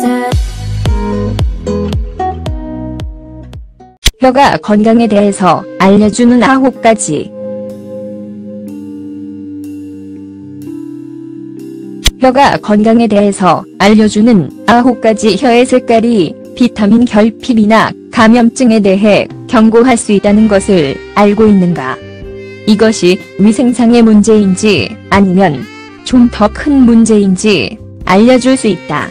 혀가 건강에 대해서 알려주는 9가지. 혀가 건강에 대해서 알려주는 9가지. 혀의 색깔이 비타민 결핍이나 감염증에 대해 경고할 수 있다는 것을 알고 있는가? 이것이 위생상의 문제인지 아니면 좀 더 큰 문제인지 알려줄 수 있다.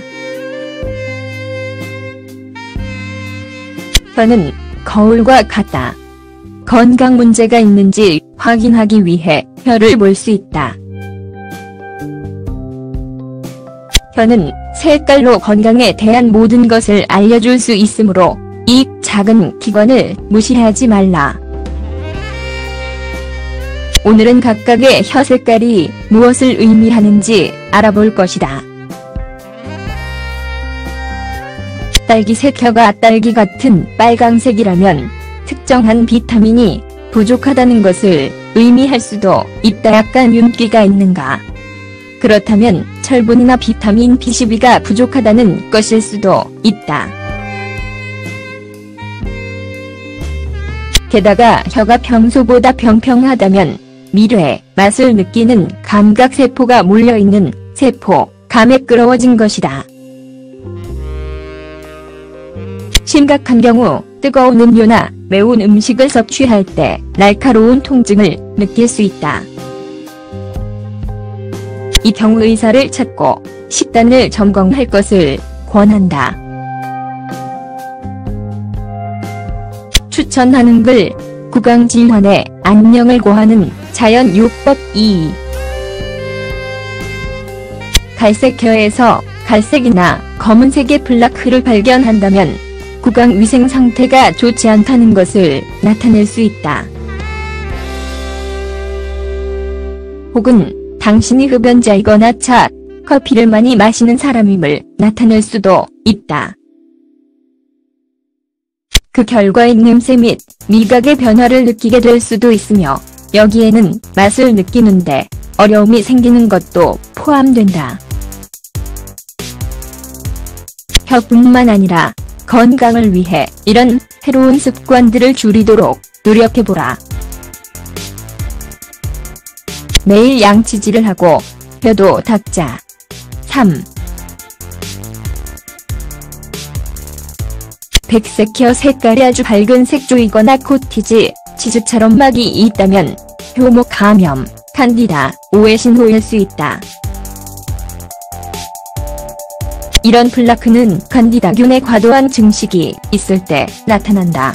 혀는 거울과 같다. 건강 문제가 있는지 확인하기 위해 혀를 볼 수 있다. 혀는 색깔로 건강에 대한 모든 것을 알려줄 수 있으므로 이 작은 기관을 무시하지 말라. 오늘은 각각의 혀 색깔이 무엇을 의미하는지 알아볼 것이다. 딸기색 혀가 딸기 같은 빨강색이라면 특정한 비타민이 부족하다는 것을 의미할 수도 있다. 약간 윤기가 있는가? 그렇다면 철분이나 비타민 B12가 부족하다는 것일 수도 있다. 게다가 혀가 평소보다 평평하다면 미뢰, 맛을 느끼는 감각세포가 몰려있는 세포, 감에 끌어워진 것이다. 심각한 경우 뜨거운 음료나 매운 음식을 섭취할 때 날카로운 통증을 느낄 수 있다. 이 경우 의사를 찾고 식단을 점검할 것을 권한다. 추천하는 글, 구강질환의 안녕을 고하는 자연요법 2. 갈색 혀에서 갈색이나 검은색의 플라크를 발견한다면 구강 위생 상태가 좋지 않다는 것을 나타낼 수 있다. 혹은 당신이 흡연자이거나 차, 커피를 많이 마시는 사람임을 나타낼 수도 있다. 그 결과 입냄새 및 미각의 변화를 느끼게 될 수도 있으며 여기에는 맛을 느끼는데 어려움이 생기는 것도 포함된다. 혀뿐만 아니라 건강을 위해 이런 해로운 습관들을 줄이도록 노력해보라. 매일 양치질을 하고 혀도 닦자. 3. 백색 혀 색깔이 아주 밝은 색조이거나 코티지, 치즈처럼 막이 있다면 효모 감염, 칸디다, 오의 신호일 수 있다. 이런 플라크는 칸디다균의 과도한 증식이 있을 때 나타난다.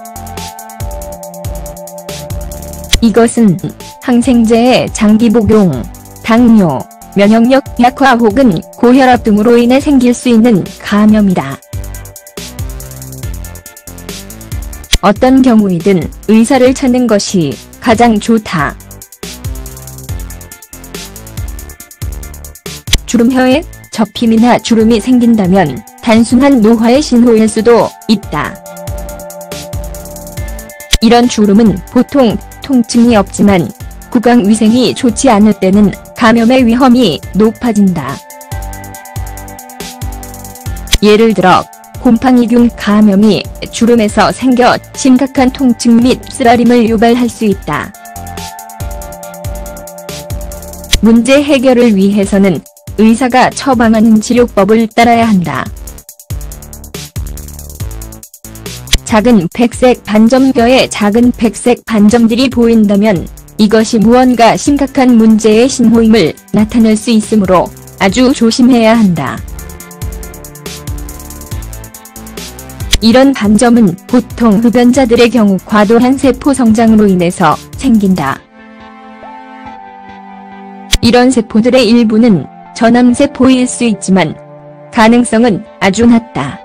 이것은 항생제의 장기 복용, 당뇨, 면역력 약화 혹은 고혈압 등으로 인해 생길 수 있는 감염이다. 어떤 경우이든 의사를 찾는 것이 가장 좋다. 주름혀에 접힘이나 주름이 생긴다면 단순한 노화의 신호일 수도 있다. 이런 주름은 보통 통증이 없지만 구강 위생이 좋지 않을 때는 감염의 위험이 높아진다. 예를 들어 곰팡이균 감염이 주름에서 생겨 심각한 통증 및 쓰라림을 유발할 수 있다. 문제 해결을 위해서는 의사가 처방하는 치료법을 따라야 한다. 작은 백색 반점, 혀에 작은 백색 반점들이 보인다면 이것이 무언가 심각한 문제의 신호임을 나타낼 수 있으므로 아주 조심해야 한다. 이런 반점은 보통 흡연자들의 경우 과도한 세포 성장으로 인해서 생긴다. 이런 세포들의 일부는 전암세포일 수 있지만 가능성은 아주 낮다.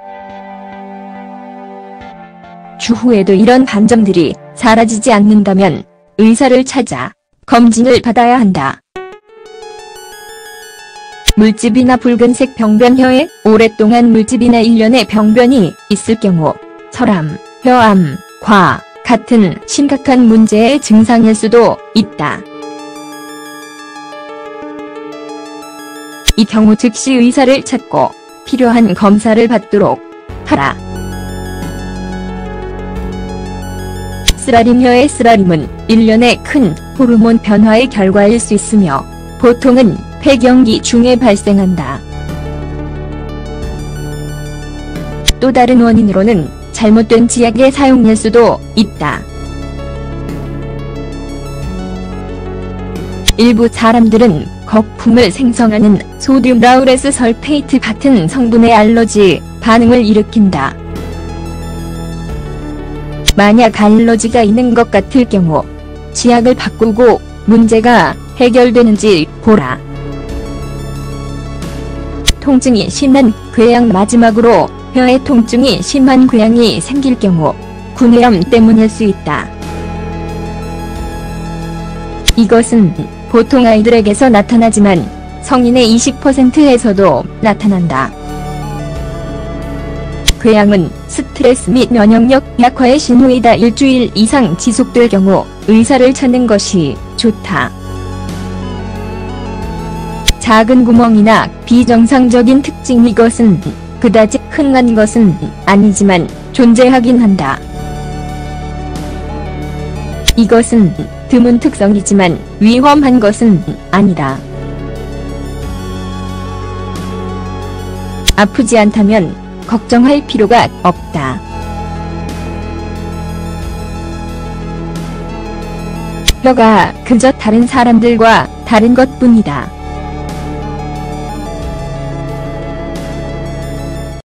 추후에도 이런 반점들이 사라지지 않는다면 의사를 찾아 검진을 받아야 한다. 물집이나 붉은색 병변, 혀에 오랫동안 물집이나 일련의 병변이 있을 경우 설암, 혀암과 같은 심각한 문제의 증상일 수도 있다. 이 경우 즉시 의사를 찾고 필요한 검사를 받도록 하라. 쓰라림녀의 쓰라림은 일련의 큰 호르몬 변화의 결과일 수 있으며 보통은 폐경기 중에 발생한다. 또 다른 원인으로는 잘못된 치약의 사용일 수도 있다. 일부 사람들은 거품을 생성하는 소듐 라우레스 설페이트 같은 성분의 알러지 반응을 일으킨다. 만약 알러지가 있는 것 같을 경우 치약을 바꾸고 문제가 해결되는지 보라. 통증이 심한 궤양. 마지막으로 혀에 통증이 심한 궤양이 생길 경우 구내염 때문일 수 있다. 이것은 보통 아이들에게서 나타나지만 성인의 20%에서도 나타난다. 궤양은 스트레스 및 면역력 약화의 신호이다. 일주일 이상 지속될 경우 의사를 찾는 것이 좋다. 작은 구멍이나 비정상적인 특징. 이것은 그다지 흔한 것은 아니지만 존재하긴 한다. 이것은 드문 특성이지만 위험한 것은 아니다. 아프지 않다면 걱정할 필요가 없다. 혀가 그저 다른 사람들과 다른 것뿐이다.